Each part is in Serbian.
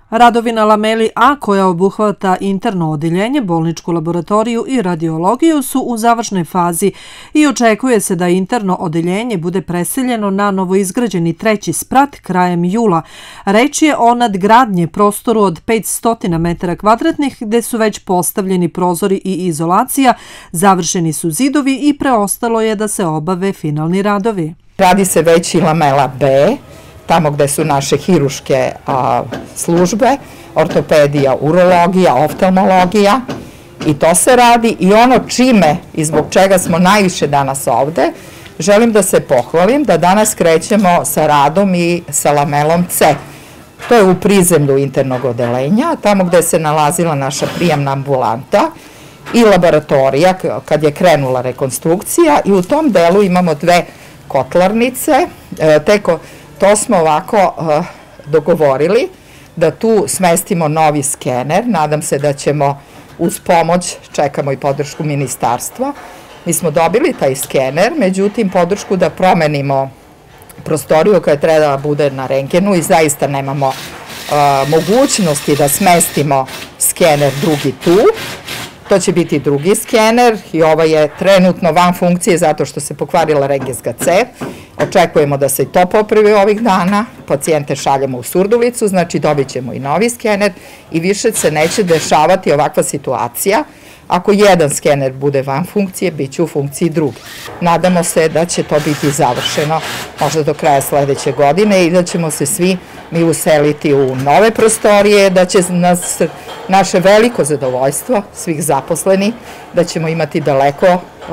Radovi na lameli A, koja obuhvata interno odeljenje, bolničku laboratoriju i radiologiju, su u završnoj fazi i očekuje se da interno odeljenje bude preseljeno na novoizgrađeni treći sprat krajem jula. Reč je o nadgradnji prostoru od 500 metara kvadratnih gde su već postavljeni prozori i izolacija, završeni su zidovi i preostalo je da se obave finalni radovi. Radi se već i lamela B, tamo gde su naše hiruške službe, ortopedija, urologija, oftalmologija, i to se radi. I ono čime i zbog čega smo najviše danas ovde, želim da se pohvalim da danas krećemo sa radom i sa lamelom C. To je u prizemlju internog odeljenja, tamo gde se nalazila naša prijemna ambulanta i laboratorija kad je krenula rekonstrukcija, i u tom delu imamo dve kotlarnice. To smo ovako dogovorili da tu smestimo novi skener. Nadam se da ćemo uz pomoć, čekamo i podršku ministarstva. Mi smo dobili taj skener, međutim podršku da promenimo prostoriju koja treba da bude na rentgenu i zaista nemamo mogućnosti da smestimo skener drugi tu. To će biti drugi skener i ovaj je trenutno van funkcije zato što se pokvarila rentgenska cev. Očekujemo da se i to popravi ovih dana. Pacijente šaljemo u Surdulicu, znači dobit ćemo i novi skener i više se neće dešavati ovakva situacija. Ako jedan skener bude van funkcije, bit će u funkciji drugi. Nadamo se da će to biti završeno možda do kraja sledeće godine i da ćemo se svi mi useliti u nove prostorije, da će nas naše veliko zadovoljstvo svih zaposlenih, da ćemo imati daleko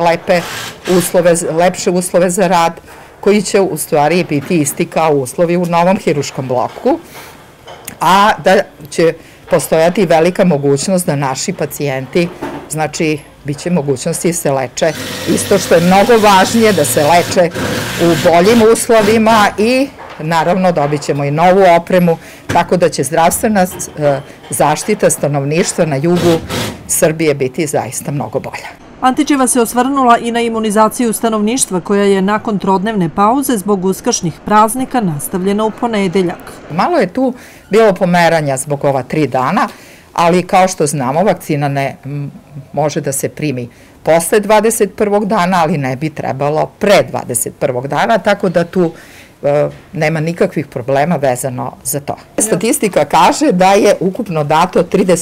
lepše uslove za rad, koji će u stvari biti isti kao uslovi u novom hiruškom bloku, a da će postojati velika mogućnost da naši pacijenti, znači, bit će mogućnosti da se leče isto što je mnogo važnije, da se leče u boljim uslovima i naravno dobit ćemo i novu opremu, tako da će zdravstvena zaštita stanovništva na jugu Srbije biti zaista mnogo bolja. Antićeva se osvrnula i na imunizaciju stanovništva koja je nakon trodnevne pauze zbog uskršnjih praznika nastavljena u ponedeljak. Malo je tu bilo pomeranja zbog ova 3 dana, ali kao što znamo, vakcina ne može da se primi posle 21. dana, ali ne bi trebalo pre 21. dana, tako da tu nema nikakvih problema vezano za to. Statistika kaže da je ukupno dato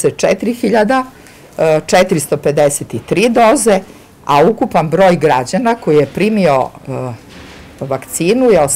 34.453 doze, a ukupan broj građana koji je primio vakcinu je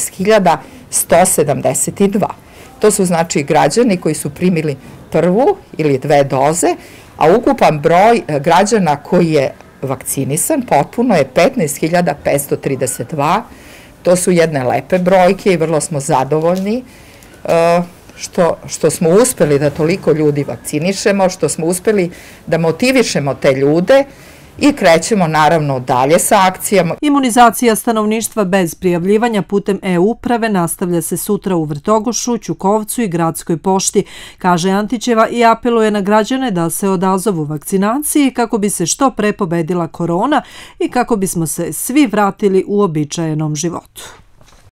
18.172. To su znači građani koji su primili prvu ili 2 doze, a ukupan broj građana koji je vakcinisan potpuno je 15.532. To su jedne lepe brojke i vrlo smo zadovoljni što smo uspeli da toliko ljudi vakcinišemo, što smo uspeli da motivišemo te ljude i krećemo naravno dalje sa akcijama. Imunizacija stanovništva bez prijavljivanja putem e-uprave nastavlja se sutra u Vrtogošu, Ćukovcu i Gradskoj pošti, kaže Antićeva, i apeluje na građane da se odazovu vakcinaciji kako bi se što pre pobedila korona i kako bismo se svi vratili uobičajenom životu.